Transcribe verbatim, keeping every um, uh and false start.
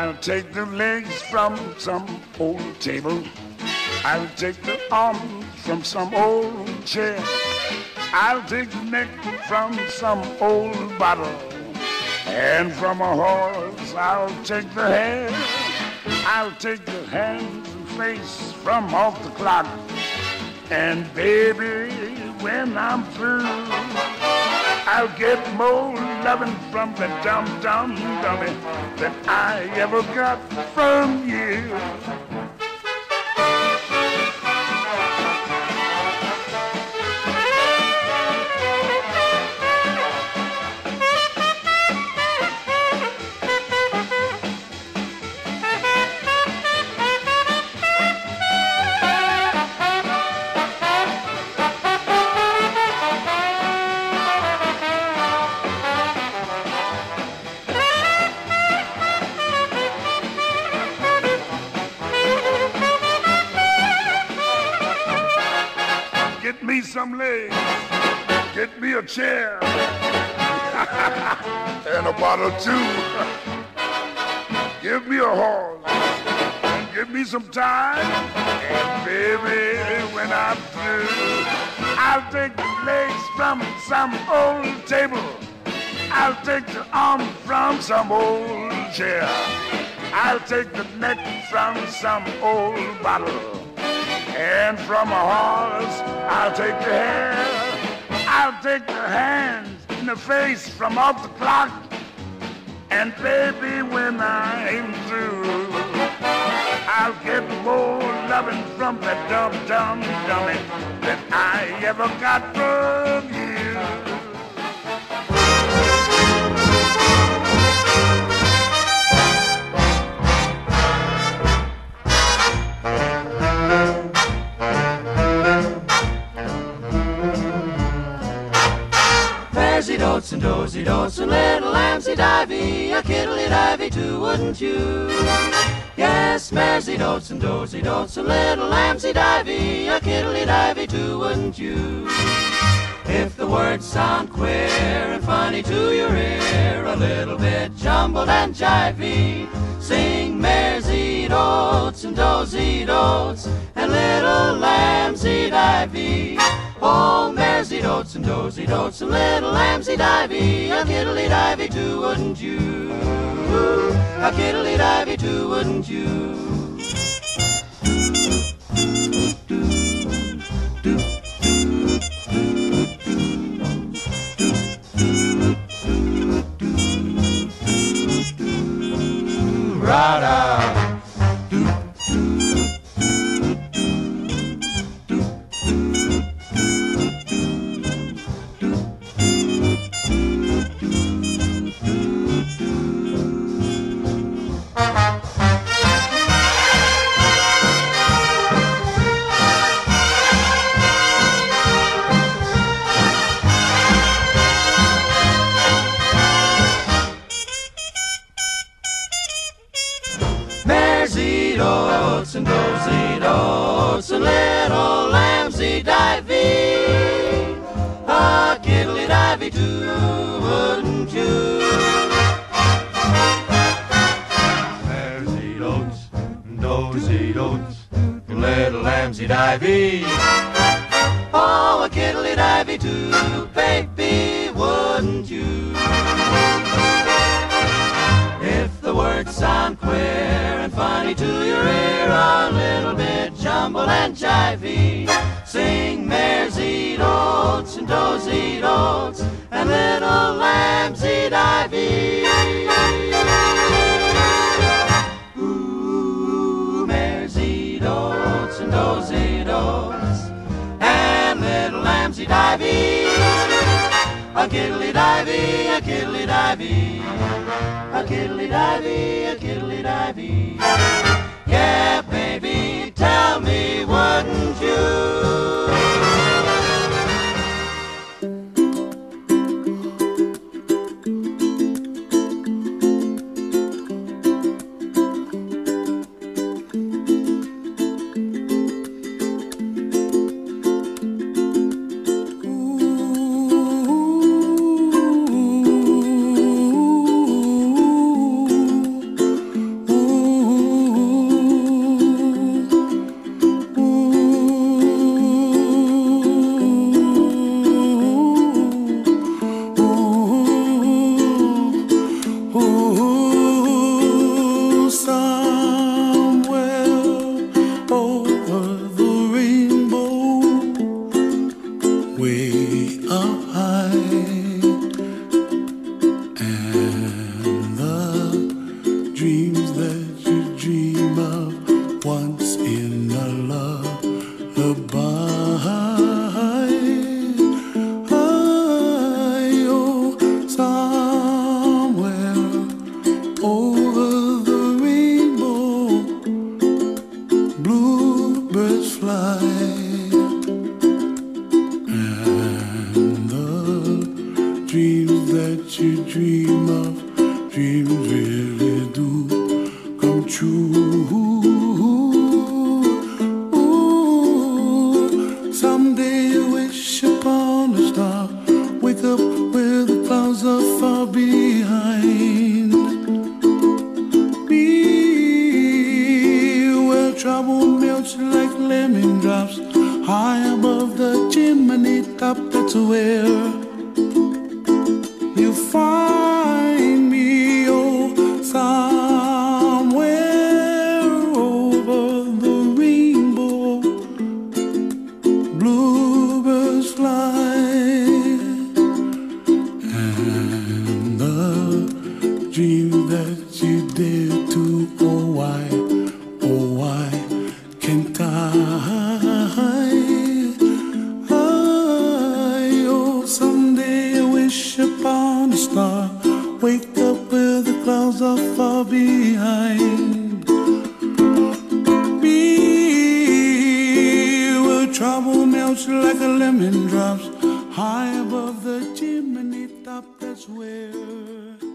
I'll take the legs from some old table. I'll take the arms from some old chair. I'll take the neck from some old bottle. And from a horse I'll take the hair. I'll take the hands and face from off the clock. And baby, when I'm through, I'll get more loving from the dum-dum dummy than I ever got from you. Get me some legs, get me a chair, and a bottle too. Give me a horse, and give me some time, and baby, when I'm through, I'll take the legs from some old table. I'll take the arm from some old chair. I'll take the neck from some old bottle. And from a horse, I'll take the hair. I'll take the hands and the face from off the clock. And baby, when I'm through, I'll get more loving from that dumb-dumb dummy than I ever got from you. Maresy dotes and dozy dotes and little lambsy divey, a kiddly divey too, wouldn't you? Yes, Maresy dotes and dozy dotes and little lambsy divey, a kiddly divey too, wouldn't you? If the words sound queer and funny to your ear, a little bit jumbled and jivey, sing Maresy dotes and dozy dotes and little lambsy divey. Oh, Maresy dotes and dozy dotes and little lambsy divey, a kiddly divey too, wouldn't you? A kiddly divey too, wouldn't you? Ra-da. Maresy dotes and dozy dotes and little lambsy divey, a kiddly divey too, wouldn't you? Maresy dotes and dozy dotes and little lambsy divey, oh, a kiddly divey too, baby, wouldn't you? If the words sound queer and funny to your ear, a little bit jumbled and jivey, sing Maresy dotes and dozy dotes and little lambsy divey. Ooh, Maresy dotes and dozy dotes and little lambsy divey, a kiddly divey, a kiddly divey, a kiddly divey, a kiddly divey. Yeah, baby, tell me, wouldn't you? Ooh, dreams that you dream of, dreams really do come true. Ooh, someday you wish upon a star, wake up where the clouds are far behind me, where trouble melts like lemon drops high above the chimney top. That's where you find me, oh, somewhere over the rainbow. Bluebirds fly, and the dream that you dare to, oh why, oh why can't I? Upon a star, wake up where the clouds are far behind me, where trouble melts like a lemon drops high above the chimney top. That's where